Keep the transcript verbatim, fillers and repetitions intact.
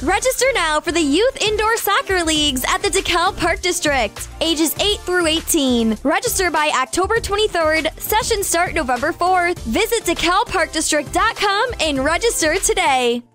Register now for the Youth Indoor Soccer Leagues at the DeKalb Park District. Ages eight through eighteen. Register by October twenty-third. Sessions start November fourth. Visit dekalb park district dot com and register today.